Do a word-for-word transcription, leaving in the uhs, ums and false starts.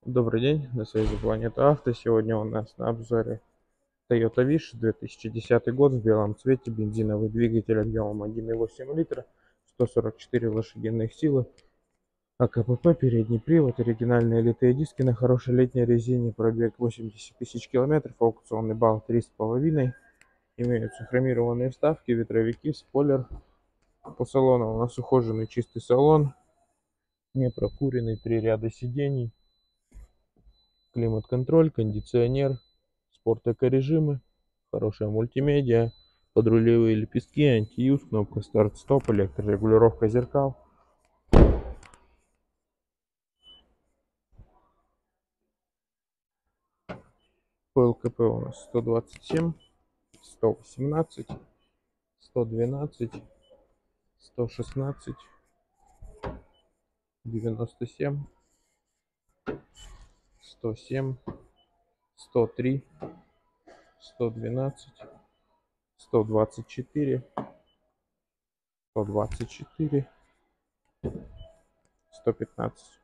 Добрый день, на связи Планета Авто. Сегодня у нас на обзоре Toyota Wish, две тысячи десятый год, в белом цвете, бензиновый двигатель объемом один и восемь литра, сто сорок четыре лошадиных силы, АКПП, передний привод, оригинальные литые диски на хорошей летней резине, пробег восемьдесят тысяч километров, аукционный балл три с половиной. Имеются хромированные вставки, ветровики, спойлер. По салону у нас ухоженный чистый салон, не прокуренный, три ряда сидений, климат-контроль, кондиционер, спорт-эко-режимы, хорошая мультимедиа, подрулевые лепестки, антиюз, кнопка старт-стоп, электрорегулировка зеркал. По ЛКП у нас сто двадцать семь, сто восемнадцать, сто двенадцать, сто шестнадцать, девяносто семь, сто семь, сто три, сто двенадцать, сто двадцать четыре, сто двадцать четыре, сто пятнадцать.